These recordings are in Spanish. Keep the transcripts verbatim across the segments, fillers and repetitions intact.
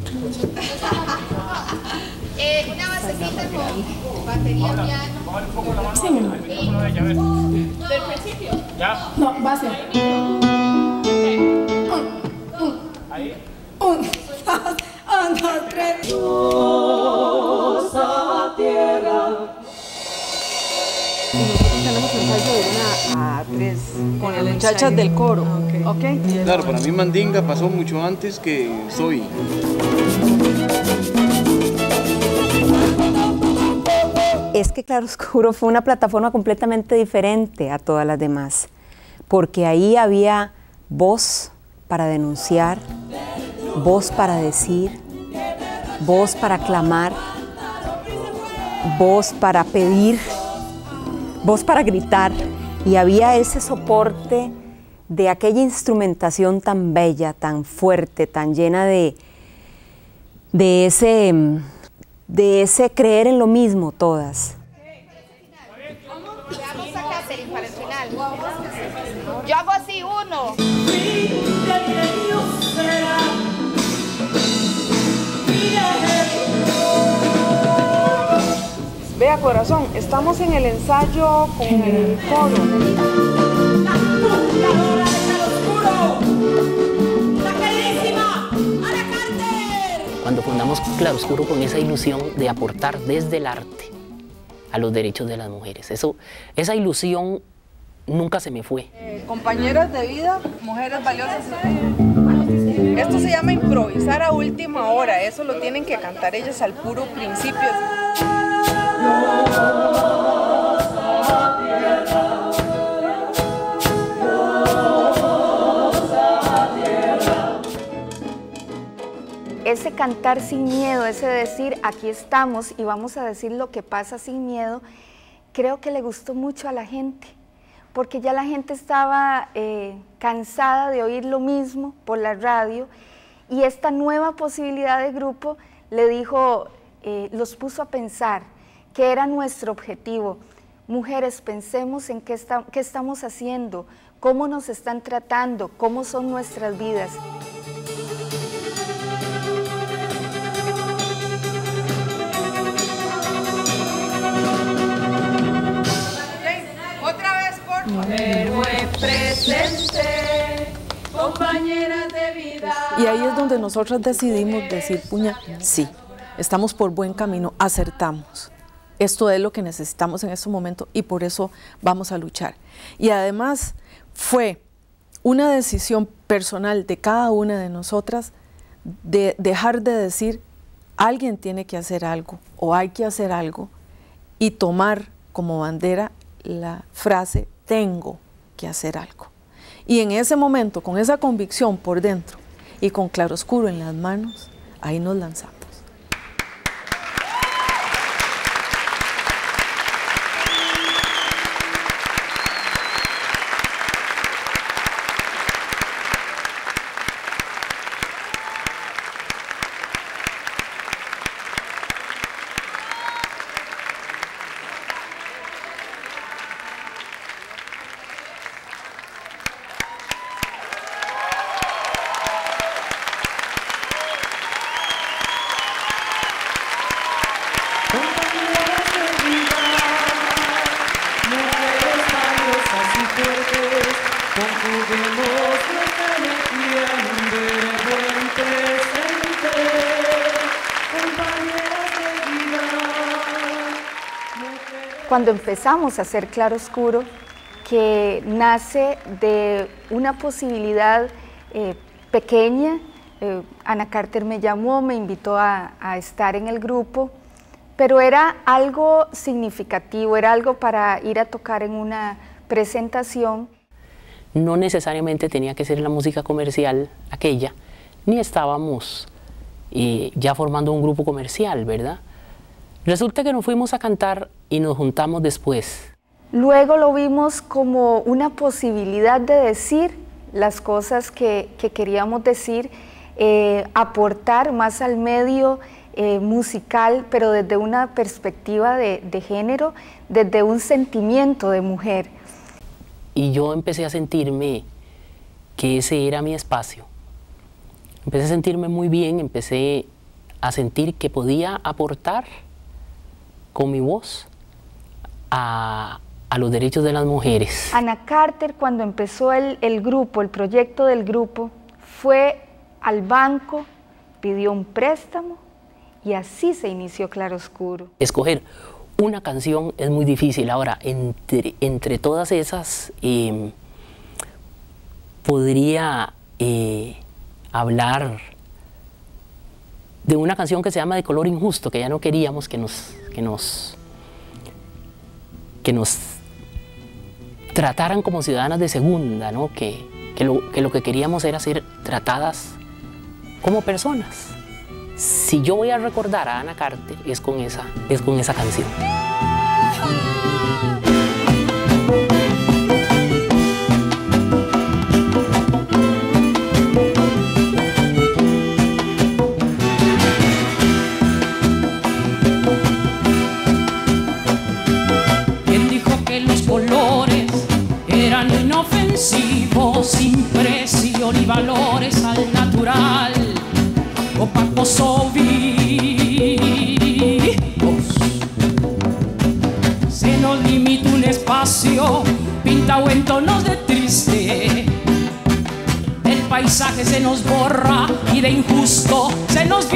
Eh, una basecita con batería, piano. Sí. Y, ¿del principio? ¿Ya? No, base. Un, un, Ahí. un, dos, un, dos, tres. Rosa tierra. Nosotros tenemos ensayo de una a tres con las muchachas del coro. Okay. ¿Ok? Claro, para mí Mandinga pasó mucho antes que Soy. Es que Claroscuro fue una plataforma completamente diferente a todas las demás, porque ahí había voz para denunciar, voz para decir, voz para clamar, voz para pedir, voz para gritar, y había ese soporte de aquella instrumentación tan bella, tan fuerte, tan llena de, de ese... de ese creer en lo mismo todas. Veamos a Catherine para el final. Yo hago así, uno. Vea, corazón, estamos en el ensayo con el coro. Cuando fundamos Claroscuro con esa ilusión de aportar desde el arte a los derechos de las mujeres. Eso, esa ilusión nunca se me fue. Eh, compañeras de vida, mujeres valiosas. Esto se llama improvisar a última hora, eso lo tienen que cantar ellas al puro principio. Ese cantar sin miedo, ese decir aquí estamos y vamos a decir lo que pasa sin miedo, creo que le gustó mucho a la gente, porque ya la gente estaba eh, cansada de oír lo mismo por la radio, y esta nueva posibilidad de grupo le dijo, eh, los puso a pensar qué era nuestro objetivo. Mujeres, pensemos en qué, está, qué estamos haciendo, cómo nos están tratando, cómo son nuestras vidas. Pero en presente, compañeras de vida. Y ahí es donde nosotros decidimos decir, puña, sí, estamos por buen camino, acertamos. Esto es lo que necesitamos en este momento y por eso vamos a luchar. Y además fue una decisión personal de cada una de nosotras de dejar de decir, alguien tiene que hacer algo o hay que hacer algo, y tomar como bandera la frase, tengo que hacer algo. Y en ese momento, con esa convicción por dentro y con Claroscuro en las manos, ahí nos lanzamos. Cuando empezamos a hacer Claroscuro, que nace de una posibilidad eh, pequeña, eh, Ana Carter me llamó, me invitó a, a estar en el grupo, pero era algo significativo, era algo para ir a tocar en una presentación. No necesariamente tenía que ser la música comercial aquella, ni estábamos eh, ya formando un grupo comercial, ¿verdad? Resulta que nos fuimos a cantar y nos juntamos después. Luego lo vimos como una posibilidad de decir las cosas que, que queríamos decir, eh, aportar más al medio eh, musical, pero desde una perspectiva de, de género, desde un sentimiento de mujer. Y yo empecé a sentirme que ese era mi espacio. Empecé a sentirme muy bien, empecé a sentir que podía aportar con mi voz a, a los derechos de las mujeres. Ana Carter, cuando empezó el, el grupo, el proyecto del grupo, fue al banco, pidió un préstamo y así se inició Claroscuro. Escoger una canción es muy difícil. Ahora, entre, entre todas esas, eh, podría eh, hablar de una canción que se llama De color injusto, que ya no queríamos que nos, que nos, que nos trataran como ciudadanas de segunda, ¿no? que, que, lo, que lo que queríamos era ser tratadas como personas. Si yo voy a recordar a Ana Carter, es con esa, es con esa canción. ¿Quién dijo que los colores eran inofensivos, sin presión y valores al natural? Opacos o vivos, se nos limita un espacio pintado en tonos de triste. El paisaje se nos borra y de injusto se nos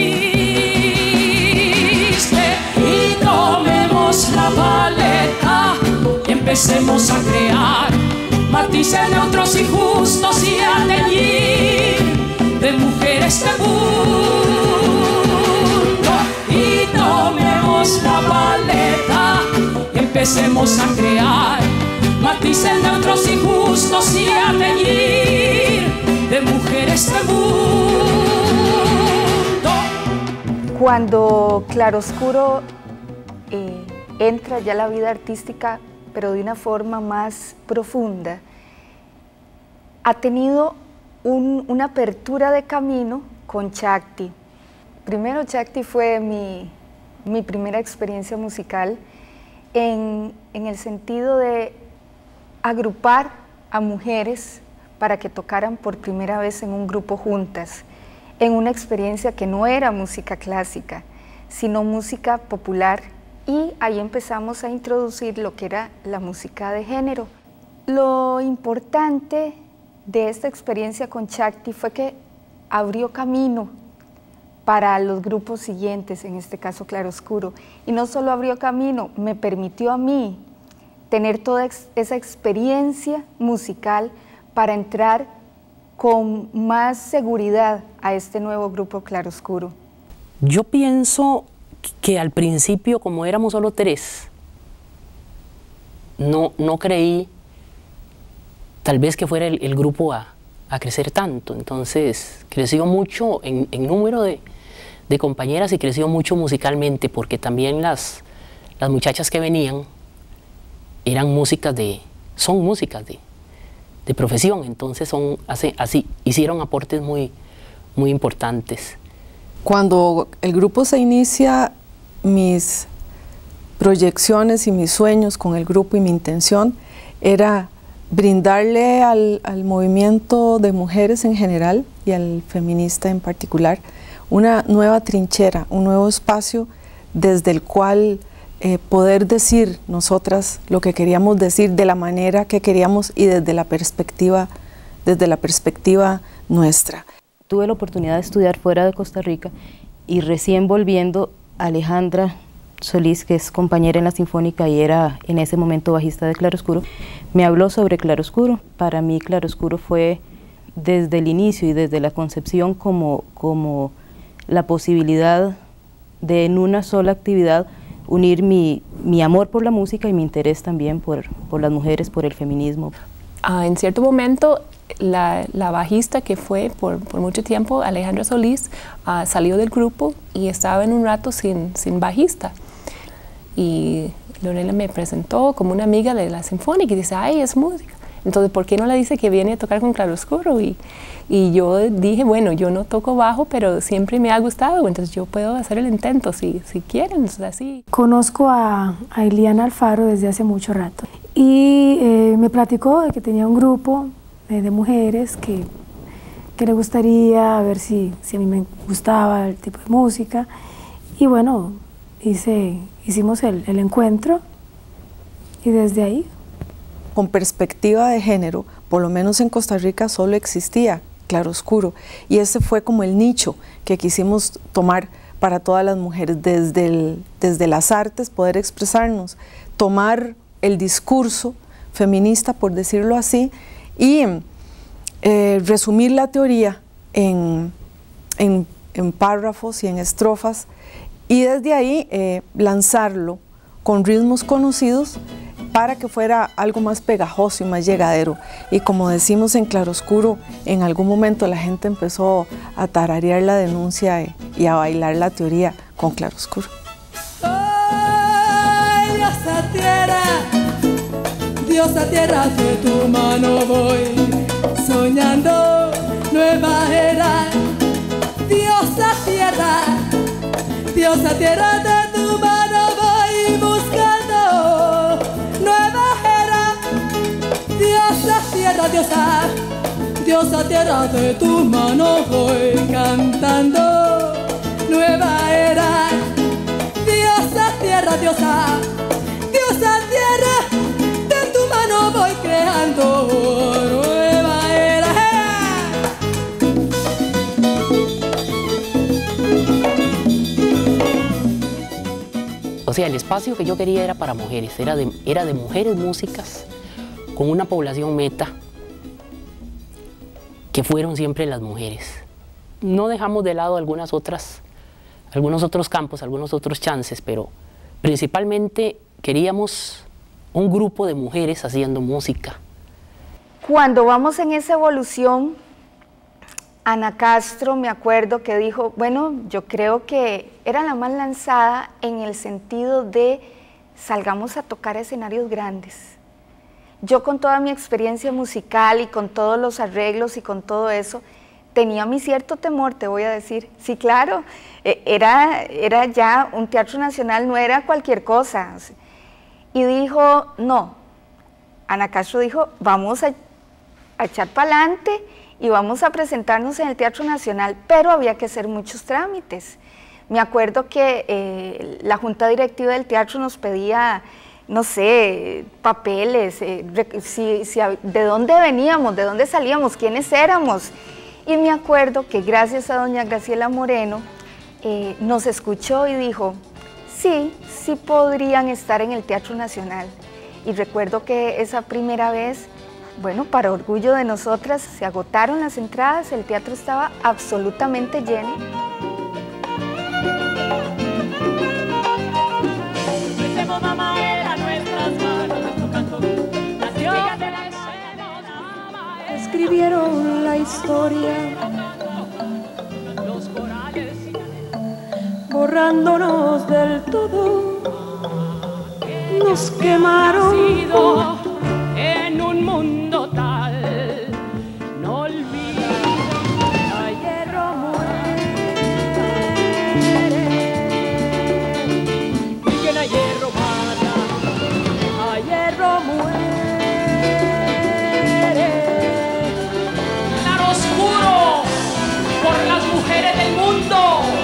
viste. Y tomemos la paleta y empecemos a crear matices neutros y justos y a teñir de mujeres de mundo. Y tomemos la paleta y empecemos a crear matices neutros y justos y a teñir de mujeres de mundo. Cuando Claroscuro eh, entra ya a la vida artística, pero de una forma más profunda, ha tenido Un, una apertura de camino con Chakti. Primero, Chakti fue mi, mi primera experiencia musical en, en el sentido de agrupar a mujeres para que tocaran por primera vez en un grupo juntas, en una experiencia que no era música clásica, sino música popular, y ahí empezamos a introducir lo que era la música de género. Lo importante de esta experiencia con Chakti fue que abrió camino para los grupos siguientes, en este caso Claroscuro, y no solo abrió camino, me permitió a mí tener toda ex esa experiencia musical para entrar con más seguridad a este nuevo grupo Claroscuro. Yo pienso que al principio, como éramos solo tres, no, no creí tal vez que fuera el, el grupo a, a crecer tanto. Entonces creció mucho en, en número de, de compañeras y creció mucho musicalmente, porque también las, las muchachas que venían eran músicas de, son músicas de, de profesión, entonces son, así, así, hicieron aportes muy, muy importantes. Cuando el grupo se inicia, mis proyecciones y mis sueños con el grupo y mi intención era brindarle al, al movimiento de mujeres en general y al feminista en particular una nueva trinchera, un nuevo espacio desde el cual eh, poder decir nosotras lo que queríamos decir de la manera que queríamos y desde la perspectiva, desde la perspectiva nuestra. Tuve la oportunidad de estudiar fuera de Costa Rica y recién volviendo, Alejandra Solís, que es compañera en la Sinfónica y era en ese momento bajista de Claroscuro, me habló sobre Claroscuro. Para mí Claroscuro fue desde el inicio y desde la concepción como, como la posibilidad de en una sola actividad unir mi, mi amor por la música y mi interés también por, por las mujeres, por el feminismo. Ah, en cierto momento la, la bajista que fue por, por mucho tiempo, Alejandra Solís, uh, salió del grupo y estaba en un rato sin, sin bajista. Y Lorena me presentó como una amiga de la Sinfónica y dice, ay, es música. Entonces, ¿por qué no le dice que viene a tocar con Claroscuro? Y, y yo dije, bueno, yo no toco bajo, pero siempre me ha gustado, entonces yo puedo hacer el intento si, si quieren, así. Conozco a, a Iliana Alfaro desde hace mucho rato y eh, me platicó de que tenía un grupo eh, de mujeres que, qué le gustaría, a ver si, si a mí me gustaba el tipo de música. Y bueno, hice, hicimos el, el encuentro y desde ahí. Con perspectiva de género, por lo menos en Costa Rica solo existía claroscuro, y ese fue como el nicho que quisimos tomar para todas las mujeres, desde, el, desde las artes, poder expresarnos, tomar el discurso feminista, por decirlo así, y eh, resumir la teoría en, en, en párrafos y en estrofas, y desde ahí eh, lanzarlo con ritmos conocidos para que fuera algo más pegajoso y más llegadero. Y como decimos en claroscuro, en algún momento la gente empezó a tararear la denuncia y, y a bailar la teoría con claroscuro. Ay, diosa tierra, diosa tierra, de tu mano voy soñando nueva era. Diosa tierra, diosa tierra, de tu mano voy buscando nueva era. Diosa tierra, diosa, diosa tierra, de tu mano voy cantando nueva era. Diosa tierra, diosa, diosa tierra, de tu mano voy creando nueva era. O sea, el espacio que yo quería era para mujeres, era de, era de mujeres músicas con una población meta que fueron siempre las mujeres. No dejamos de lado algunas otras, algunos otros campos, algunos otros chances, pero principalmente queríamos un grupo de mujeres haciendo música. Cuando vamos en esa evolución, Ana Castro, me acuerdo que dijo, bueno, yo creo que era la más lanzada en el sentido de salgamos a tocar escenarios grandes. Yo con toda mi experiencia musical y con todos los arreglos y con todo eso, tenía mi cierto temor, te voy a decir. Sí, claro, era, era ya un teatro nacional, no era cualquier cosa. Y dijo, no, Ana Castro dijo, vamos a, a echar para adelante y vamos a presentarnos en el Teatro Nacional, pero había que hacer muchos trámites. Me acuerdo que eh, la junta directiva del teatro nos pedía, no sé, papeles, eh, si, si, de dónde veníamos, de dónde salíamos, quiénes éramos. Y me acuerdo que gracias a doña Graciela Moreno eh, nos escuchó y dijo, sí, sí podrían estar en el Teatro Nacional. Y recuerdo que esa primera vez, bueno, para orgullo de nosotras, se agotaron las entradas, el teatro estaba absolutamente lleno. Escribieron la historia, borrándonos del todo, nos quemaron. En un mundo tal, no olvides. A hierro muere, y quien a hierro mata, a hierro muere. Claroscuro por las mujeres del mundo.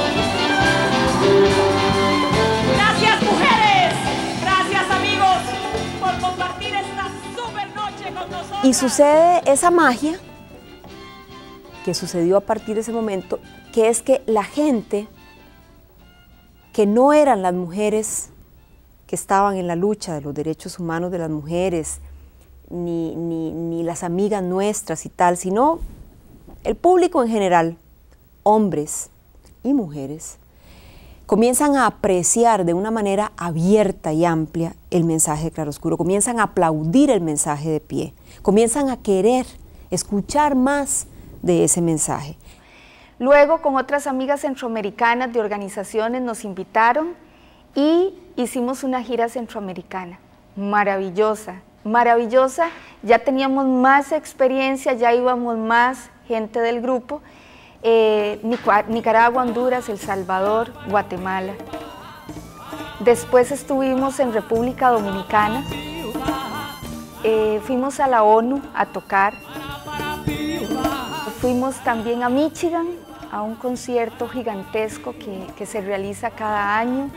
Gracias, mujeres. Gracias, amigos, por compartir esta super noche con nosotros. Y sucede esa magia que sucedió a partir de ese momento, que es que la gente que no eran las mujeres que estaban en la lucha de los derechos humanos de las mujeres, ni, ni, ni las amigas nuestras y tal, sino el público en general, hombres y mujeres, comienzan a apreciar de una manera abierta y amplia el mensaje de Claroscuro, comienzan a aplaudir el mensaje de pie, comienzan a querer escuchar más de ese mensaje. Luego, con otras amigas centroamericanas de organizaciones, nos invitaron y hicimos una gira centroamericana, maravillosa, maravillosa, ya teníamos más experiencia, ya íbamos más gente del grupo, eh, Nicaragua, Honduras, El Salvador, Guatemala. Después estuvimos en República Dominicana, eh, fuimos a la ONU a tocar, fuimos también a Michigan, a un concierto gigantesco que, que se realiza cada año.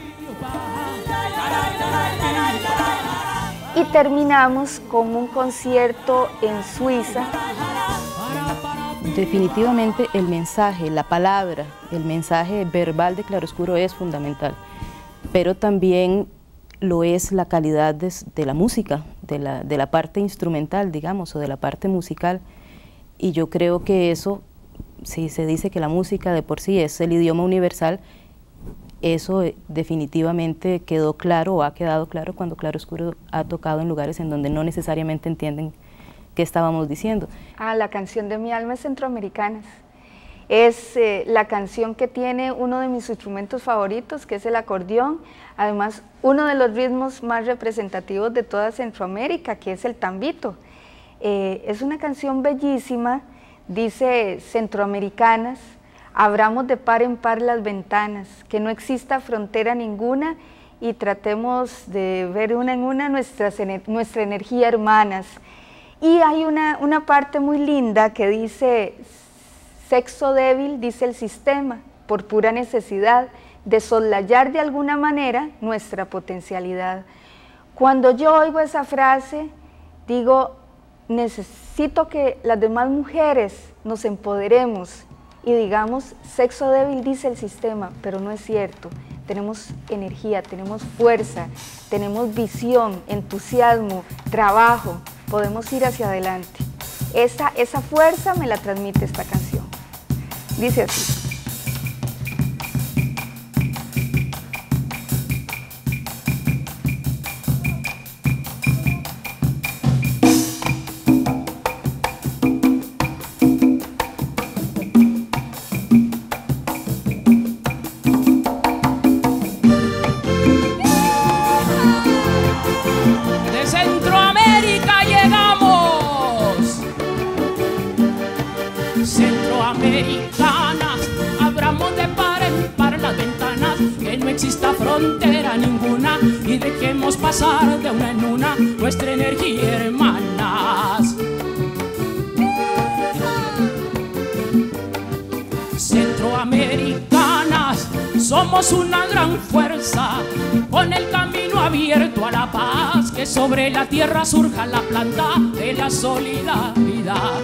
Y terminamos con un concierto en Suiza. Definitivamente el mensaje, la palabra, el mensaje verbal de Claroscuro es fundamental, pero también lo es la calidad de, de la música, de la, de la parte instrumental, digamos, o de la parte musical, y yo creo que eso, si se dice que la música de por sí es el idioma universal, eso definitivamente quedó claro o ha quedado claro cuando Claroscuro ha tocado en lugares en donde no necesariamente entienden qué estábamos diciendo. Ah, la canción de Mi alma es Centroamericanas. Es eh, la canción que tiene uno de mis instrumentos favoritos, que es el acordeón, además uno de los ritmos más representativos de toda Centroamérica, que es el tambito. Eh, es una canción bellísima, dice Centroamericanas, abramos de par en par las ventanas, que no exista frontera ninguna y tratemos de ver una en una nuestras, nuestra energía hermanas. Y hay una, una parte muy linda que dice, sexo débil, dice el sistema, por pura necesidad de soslayar de alguna manera nuestra potencialidad. Cuando yo oigo esa frase, digo, necesito que las demás mujeres nos empoderemos y digamos, sexo débil dice el sistema, pero no es cierto. Tenemos energía, tenemos fuerza, tenemos visión, entusiasmo, trabajo, podemos ir hacia adelante. Esa, esa fuerza me la transmite esta canción. Dice así. Exista frontera ninguna y dejemos pasar de una en una nuestra energía, hermanas. Centroamericanas, somos una gran fuerza con el camino abierto a la paz, que sobre la tierra surja la planta de la solidaridad.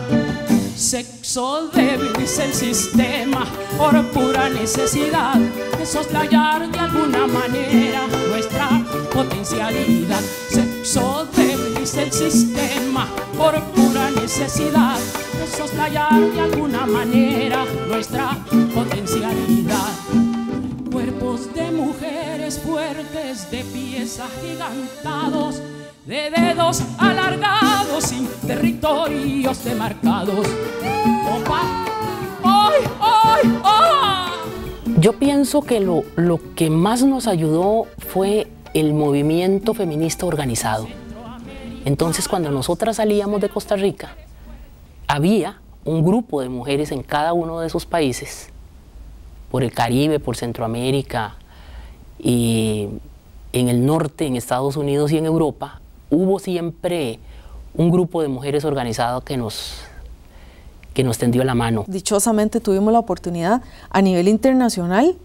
Sexo débil dice el sistema por pura necesidad de soslayar de alguna manera nuestra potencialidad. Sexo débil dice el sistema por pura necesidad de soslayar de alguna manera nuestra potencialidad. Cuerpos de mujeres fuertes, de pies agigantados, de dedos alargados, sin territorios demarcados. ¡Opa! ¡Ay, ay, ay! Yo pienso que lo, lo que más nos ayudó fue el movimiento feminista organizado. Entonces, cuando nosotras salíamos de Costa Rica, había un grupo de mujeres en cada uno de esos países, por el Caribe, por Centroamérica, y en el norte, en Estados Unidos y en Europa, hubo siempre un grupo de mujeres organizadas que nos, que nos tendió la mano. Dichosamente tuvimos la oportunidad a nivel internacional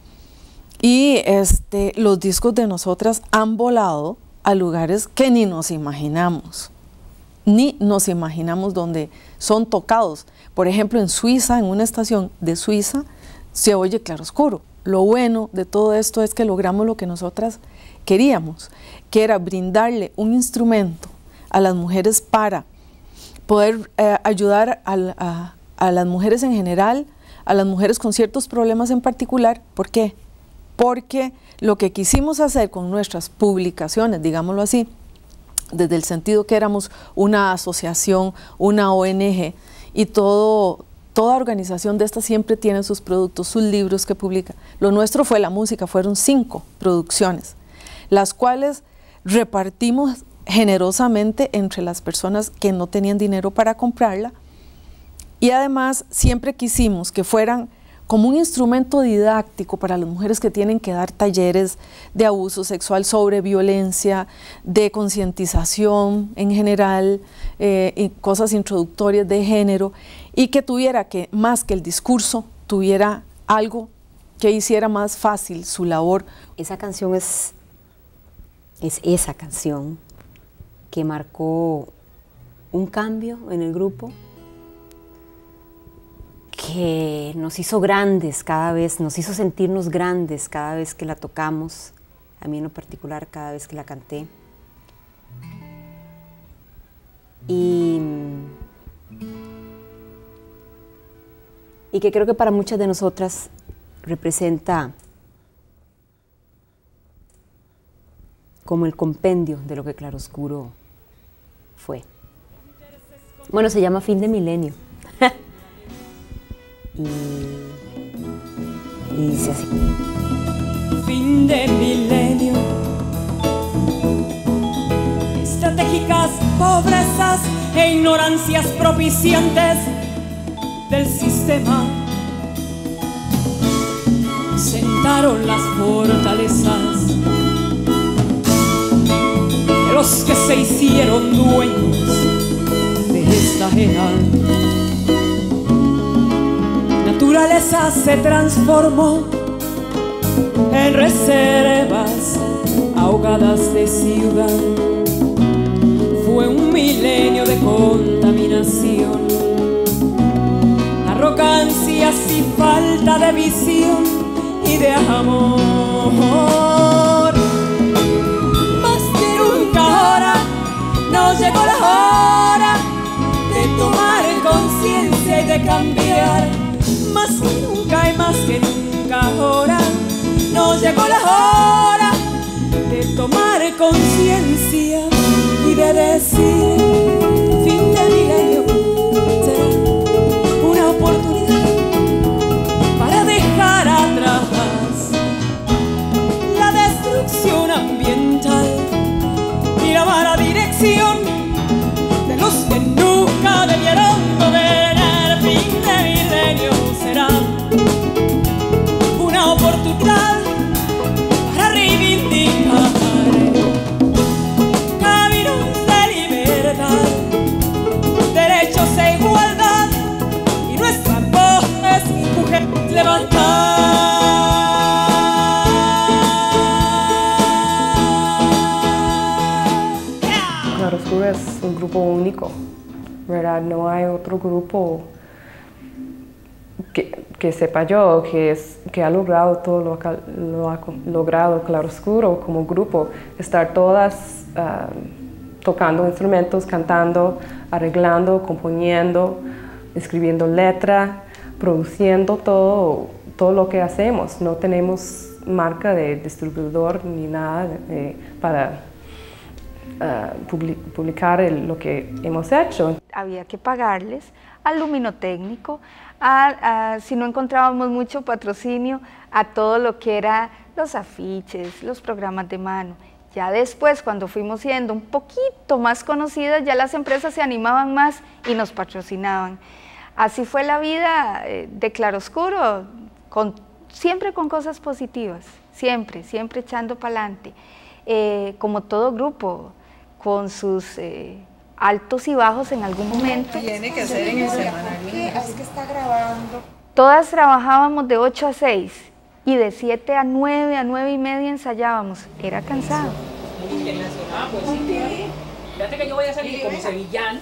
y este, los discos de nosotras han volado a lugares que ni nos imaginamos, ni nos imaginamos donde son tocados. Por ejemplo, en Suiza, en una estación de Suiza, se oye Claroscuro. Lo bueno de todo esto es que logramos lo que nosotras queríamos, que era brindarle un instrumento a las mujeres para poder eh, ayudar a, a, a las mujeres en general, a las mujeres con ciertos problemas en particular. ¿Por qué? Porque lo que quisimos hacer con nuestras publicaciones, digámoslo así, desde el sentido que éramos una asociación, una O N G, y todo, toda organización de esta siempre tiene sus productos, sus libros que publica. Lo nuestro fue la música, fueron cinco producciones, las cuales repartimos generosamente entre las personas que no tenían dinero para comprarla, y además siempre quisimos que fueran como un instrumento didáctico para las mujeres que tienen que dar talleres de abuso sexual, sobre violencia, de concientización en general, eh, y cosas introductorias de género, y que tuviera que, más que el discurso, tuviera algo que hiciera más fácil su labor. Esa canción es, es esa canción que marcó un cambio en el grupo, que nos hizo grandes cada vez, nos hizo sentirnos grandes cada vez que la tocamos, a mí en lo particular cada vez que la canté. Y, y que creo que para muchas de nosotras representa como el compendio de lo que Claroscuro fue. Bueno, se llama Fin de Milenio. y, y dice así. Fin de milenio, estratégicas pobrezas e ignorancias propiciantes del sistema sentaron las fortalezas de los que se hicieron dueños de esta era. Naturaleza se transformó en reservas ahogadas de ciudad. Fue un milenio de contaminación, arrogancias y falta de visión y de amor. Más que nunca ahora nos llegó la hora de tomar conciencia y de cambiar. Más que nunca y más que nunca ahora nos llegó la hora de tomar conciencia y de decir fin de milenio será una oportunidad para dejar atrás la destrucción ambiental y la mala dirección de los que nunca debieron gobernar. Fin de milenio será una oportunidad para reivindicar caminos de libertad, derechos e igualdad y nuestras voces, mujeres, levantar. Claroscuro es un grupo único, ¿verdad? No hay otro grupo que, que sepa yo que, es, que ha logrado todo lo que lo ha logrado Claroscuro como grupo, estar todas uh, tocando instrumentos, cantando, arreglando, componiendo, escribiendo letra, produciendo todo, todo lo que hacemos. No tenemos marca de distribuidor ni nada eh, para uh, publicar el, lo que hemos hecho. Había que pagarles al luminotécnico, a, a, si no encontrábamos mucho patrocinio, a todo lo que era los afiches, los programas de mano. Ya después, cuando fuimos siendo un poquito más conocidas, ya las empresas se animaban más y nos patrocinaban. Así fue la vida de Claroscuro, con, siempre con cosas positivas, siempre, siempre echando para adelante, eh, como todo grupo, con sus eh, altos y bajos en algún momento. Tiene que ser en el semanal. Es que está grabando. Todas trabajábamos de ocho a seis y de siete a nueve, a nueve y media ensayábamos. Era cansado. Internacional, pues sí. Fíjate que yo voy a salir como sevillano.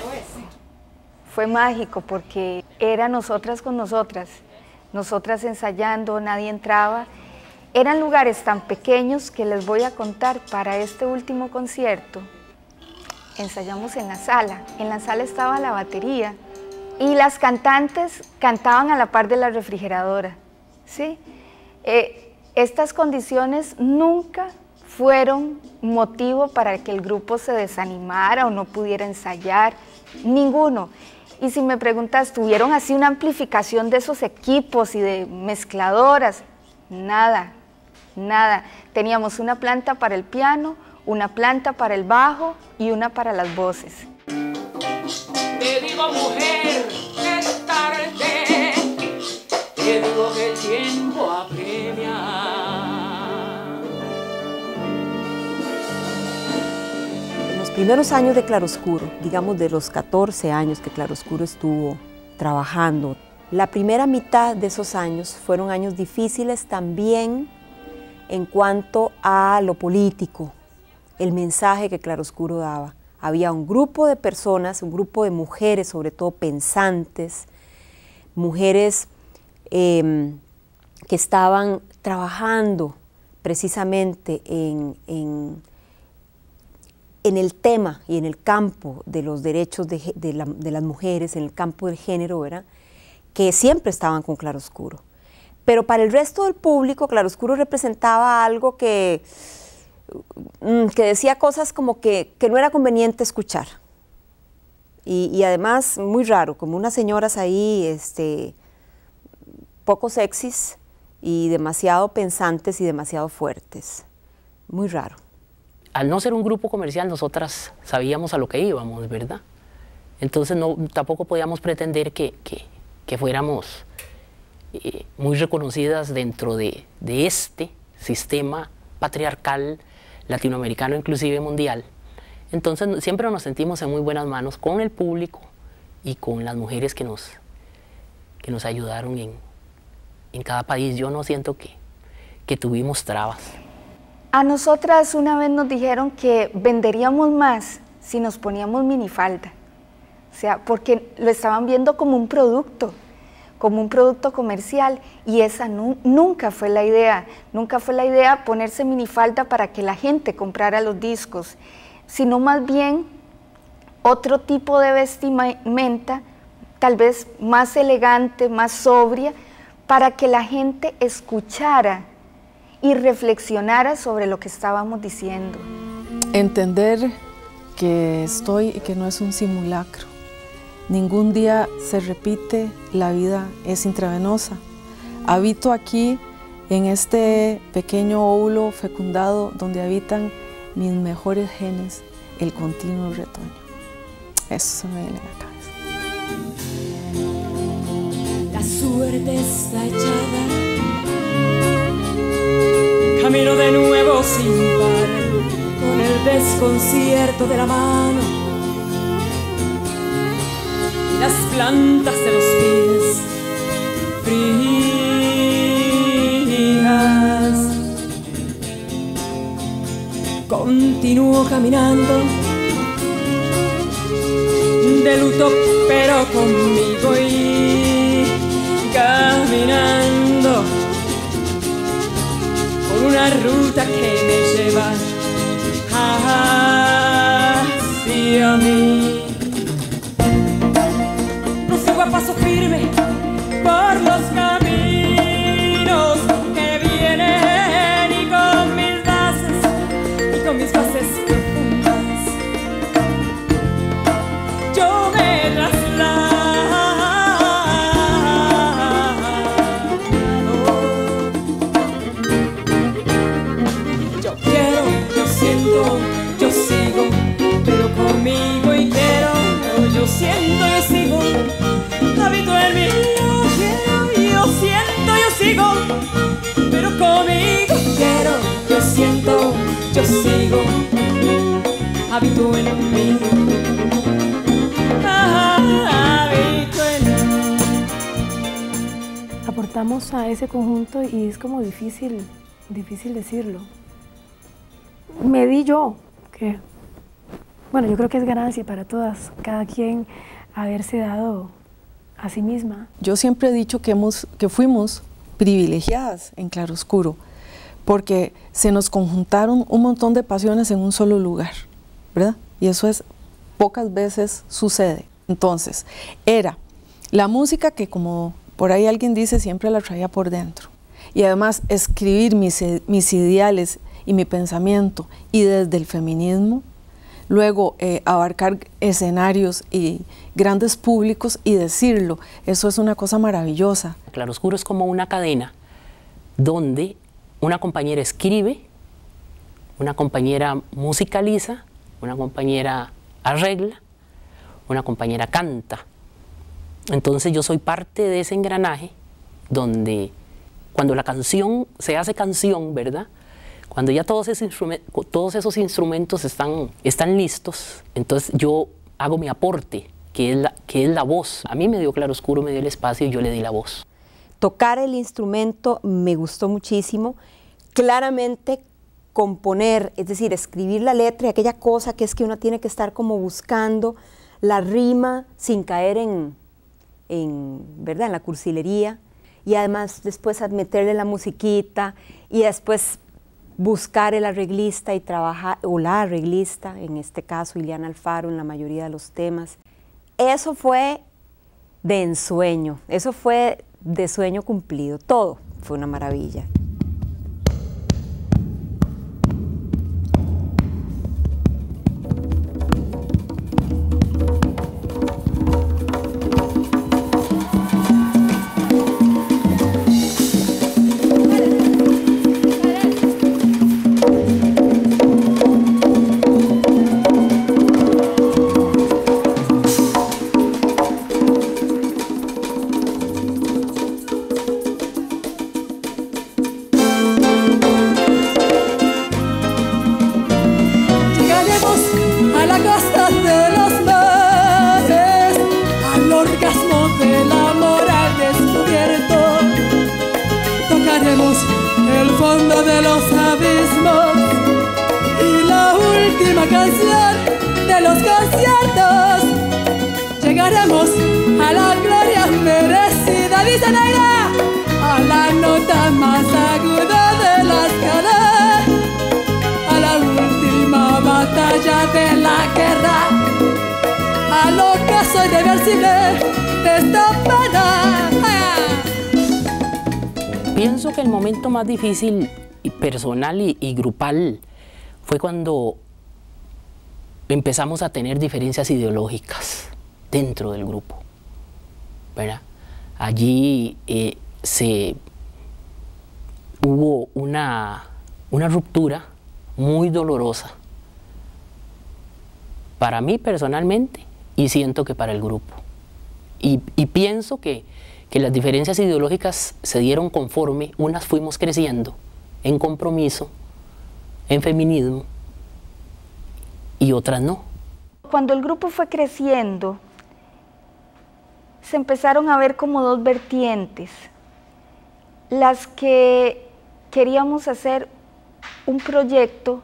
Fue mágico porque era nosotras con nosotras, nosotras ensayando, nadie entraba. Eran lugares tan pequeños que les voy a contar. Para este último concierto ensayamos en la sala, en la sala estaba la batería y las cantantes cantaban a la par de la refrigeradora, ¿sí? Eh, estas condiciones nunca fueron motivo para que el grupo se desanimara o no pudiera ensayar, ninguno. Y si me preguntas, ¿tuvieron así una amplificación de esos equipos y de mezcladoras? Nada, nada. Teníamos una planta para el piano, una planta para el bajo y una para las voces. Te digo, mujer, que es tarde, te digo que el tiempo apremia. En los primeros años de Claroscuro, digamos de los catorce años que Claroscuro estuvo trabajando. La primera mitad de esos años fueron años difíciles también en cuanto a lo político, el mensaje que Claroscuro daba. Había un grupo de personas, un grupo de mujeres, sobre todo pensantes, mujeres eh, que estaban trabajando precisamente en, en, en el tema y en el campo de los derechos de, de, la, de las mujeres, en el campo del género, ¿verdad?, que siempre estaban con Claroscuro. Pero para el resto del público, Claroscuro representaba algo que, que decía cosas como que, que no era conveniente escuchar. Y, y además, muy raro, como unas señoras ahí este, poco sexys y demasiado pensantes y demasiado fuertes. Muy raro. Al no ser un grupo comercial, nosotras sabíamos a lo que íbamos, ¿verdad? Entonces no, tampoco podíamos pretender que, que, que fuéramos eh, muy reconocidas dentro de, de este sistema patriarcal latinoamericano, inclusive mundial. Entonces siempre nos sentimos en muy buenas manos con el público y con las mujeres que nos, que nos ayudaron en, en cada país. Yo no siento que, que tuvimos trabas. A nosotras una vez nos dijeron que venderíamos más si nos poníamos minifalda. O sea, porque lo estaban viendo como un producto, como un producto comercial, y esa nu nunca fue la idea. Nunca fue la idea ponerse minifalda para que la gente comprara los discos, sino más bien otro tipo de vestimenta, tal vez más elegante, más sobria, para que la gente escuchara y reflexionara sobre lo que estábamos diciendo. Entender que estoy y que no es un simulacro. Ningún día se repite, la vida es intravenosa. Habito aquí en este pequeño óvulo fecundado donde habitan mis mejores genes, el continuo retoño. Eso se me viene a la cabeza. La suerte está echada, camino de nuevo sin par, con el desconcierto de la mano y las plantas de los pies frías. Continúo caminando de luto pero conmigo y caminando por una ruta que me lleva hacia mí. Prosigo a paso firme por los caminos que vienen y con mis bases y con mis bases profundas yo me traslado. Yo quiero, yo siento, yo sigo, pero conmigo y quiero, yo siento, yo sigo, habito en mí, yo quiero, yo siento, yo sigo, pero conmigo quiero, yo siento, yo sigo, habito en mí, habito en mí. Aportamos a ese conjunto y es como difícil, difícil decirlo. Me di yo, que bueno, yo creo que es ganancia para todas, cada quien haberse dado a sí misma. Yo siempre he dicho que, hemos, que fuimos privilegiadas en Claroscuro, porque se nos conjuntaron un montón de pasiones en un solo lugar, ¿verdad? Y eso es, pocas veces sucede. Entonces, era la música que, como por ahí alguien dice, siempre la traía por dentro. Y además escribir mis, mis ideales y mi pensamiento, y desde el feminismo, luego eh, abarcar escenarios y grandes públicos y decirlo, eso es una cosa maravillosa. Claroscuro es como una cadena donde una compañera escribe, una compañera musicaliza, una compañera arregla, una compañera canta. Entonces yo soy parte de ese engranaje donde cuando la canción se hace canción, ¿verdad?, cuando ya todos esos, todos esos instrumentos están, están listos, entonces yo hago mi aporte, que que es la, que es la voz. A mí me dio claroscuro, me dio el espacio y yo le di la voz. Tocar el instrumento me gustó muchísimo. Claramente componer, es decir, escribir la letra y aquella cosa que es que uno tiene que estar como buscando la rima sin caer en, en, ¿verdad? en la cursilería, y además después meterle la musiquita y después buscar el arreglista y trabajar, o la arreglista, en este caso Ileana Alfaro en la mayoría de los temas. Eso fue de ensueño, eso fue de sueño cumplido, todo fue una maravilla. El fondo de los abismos y la última canción de los conciertos. Llegaremos a la gloria merecida, dice Neira, a la nota más aguda de la escala, a la última batalla de la guerra, al ocaso irreversible de esta pena. Pienso que el momento más difícil, y personal y, y grupal, fue cuando empezamos a tener diferencias ideológicas dentro del grupo, ¿verdad? Allí eh, se, hubo una, una ruptura muy dolorosa para mí personalmente y siento que para el grupo. Y, y pienso que que las diferencias ideológicas se dieron conforme unas fuimos creciendo en compromiso, en feminismo, y otras no. Cuando el grupo fue creciendo, se empezaron a ver como dos vertientes, las que queríamos hacer un proyecto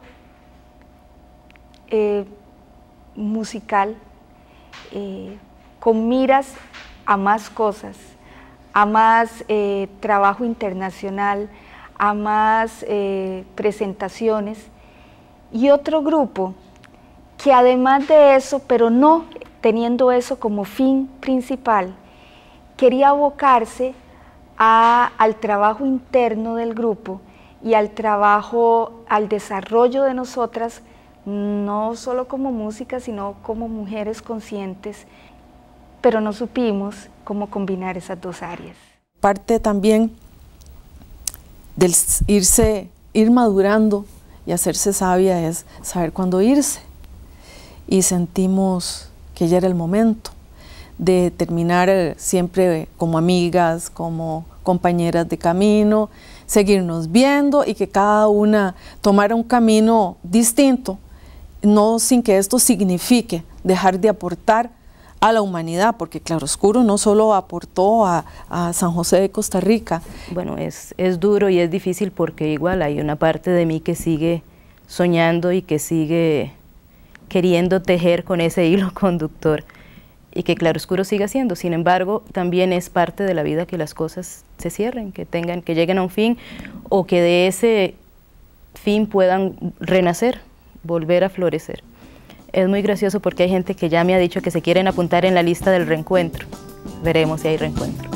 eh, musical eh, con miras a más cosas, a más eh, trabajo internacional, a más eh, presentaciones, y otro grupo que además de eso, pero no teniendo eso como fin principal, quería abocarse a, al trabajo interno del grupo y al trabajo, al desarrollo de nosotras, no solo como música, sino como mujeres conscientes, pero no supimos cómo combinar esas dos áreas. Parte también del irse, ir madurando y hacerse sabia es saber cuándo irse. Y sentimos que ya era el momento de terminar siempre como amigas, como compañeras de camino, seguirnos viendo y que cada una tomara un camino distinto, no sin que esto signifique dejar de aportar a la humanidad, porque Claroscuro no solo aportó a, a San José de Costa Rica. Bueno, es, es duro y es difícil porque igual hay una parte de mí que sigue soñando y que sigue queriendo tejer con ese hilo conductor y que Claroscuro siga siendo. Sin embargo, también es parte de la vida que las cosas se cierren, que tengan, que lleguen a un fin o que de ese fin puedan renacer, volver a florecer. Es muy gracioso porque hay gente que ya me ha dicho que se quieren apuntar en la lista del reencuentro. Veremos si hay reencuentro.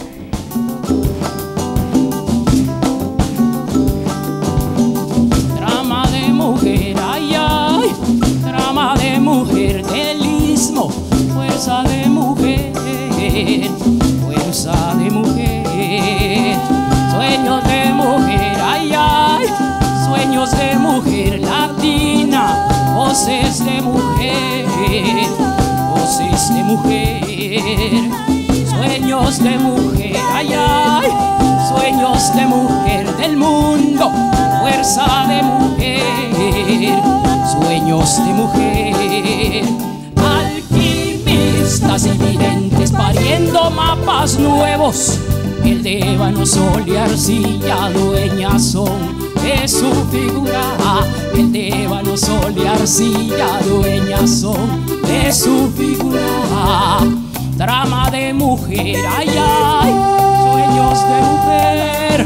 Trama de mujer, ay, ay, trama de mujer del istmo, fuerza de mujer, fuerza de mujer, sueños de mujer, ay, ay, sueños de mujer latina. Voces de mujer, voces de mujer, sueños de mujer, ay, ay, sueños de mujer del mundo, fuerza de mujer, sueños de mujer, alquimista. artistas y videntes pariendo mapas nuevos. El de ébano, sol y arcilla, dueñas son de su figura. El de ébano, sol y arcilla, dueñas son de su figura. Trama de mujer, ay, ay, sueños de mujer,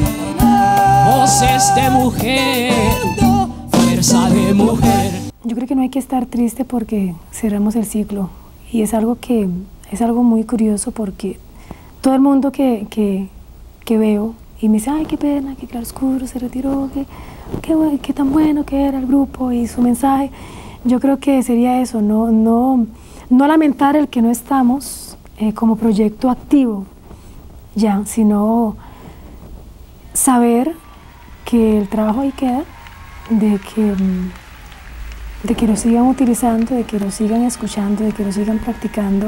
voces de mujer, fuerza de mujer. Yo creo que no hay que estar triste porque cerramos el ciclo, y es algo que es algo muy curioso porque todo el mundo que, que, que veo y me dice, ay, qué pena que Claroscuro se retiró, que, que, que tan bueno que era el grupo y su mensaje. Yo creo que sería eso, no, no, no lamentar el que no estamos eh, como proyecto activo ya, sino saber que el trabajo ahí queda, de que, de que lo sigan utilizando, de que lo sigan escuchando, de que lo sigan practicando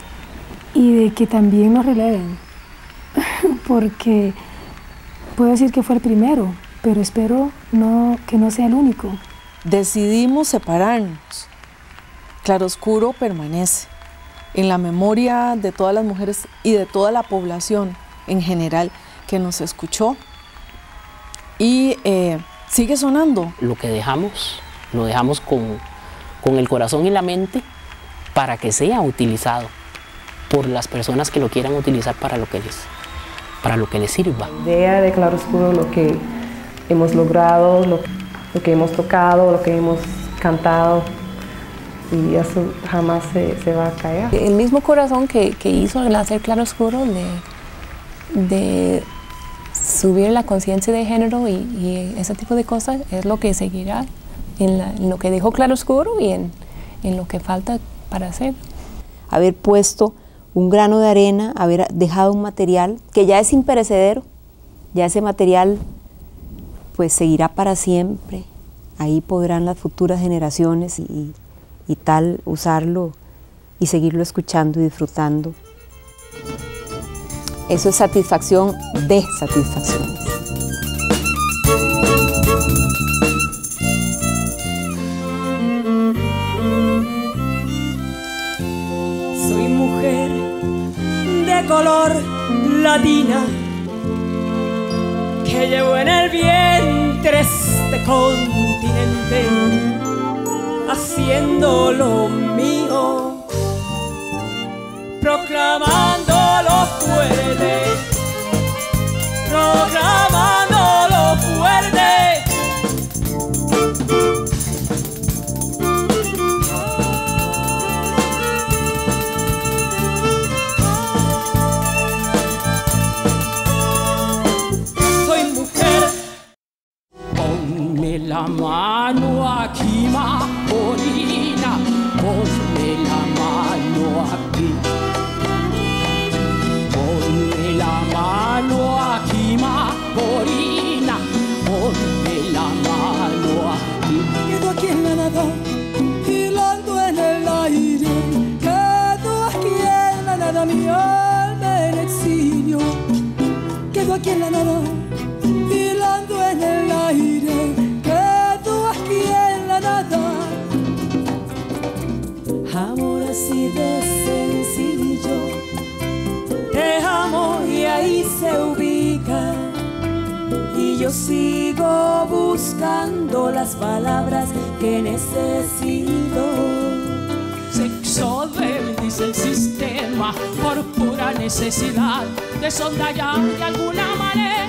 y de que también nos releven, porque puedo decir que fue el primero, pero espero no, que no sea el único. Decidimos separarnos. Claroscuro permanece en la memoria de todas las mujeres y de toda la población en general que nos escuchó y eh, sigue sonando. Lo que dejamos, lo dejamos con, con el corazón y la mente para que sea utilizado por las personas que lo quieran utilizar para lo que les, para lo que les sirva. La idea de Claroscuro, lo que hemos logrado, lo, lo que hemos tocado, lo que hemos cantado, y eso jamás se, se va a caer. El mismo corazón que, que hizo el hacer Claroscuro de, de subir la conciencia de género y, y ese tipo de cosas es lo que seguirá en, la, en lo que dejó Claroscuro y en, en lo que falta para hacer. Haber puesto un grano de arena, haber dejado un material que ya es imperecedero, ya ese material pues seguirá para siempre, ahí podrán las futuras generaciones y, y tal usarlo y seguirlo escuchando y disfrutando. Eso es satisfacción de satisfacciones. Soy mujer de color latina que llevo en el vientre este continente, haciendo lo mío, proclamándolo fuerte, proclamándolo fuerte. La mano aquí, Macorina, ponme la mano aquí. Ponme la mano aquí, Macorina, ponme la mano aquí. Quedo aquí en la nada, hilando en el aire. Quedo aquí en la nada, mi alma en exilio. Quedo aquí en la nada, hilando en el aire. Amor así de sencillo, te amo y ahí se ubica. Y yo sigo buscando las palabras que necesito. Sexo débil, dice el sistema, por pura necesidad de sondallar de alguna manera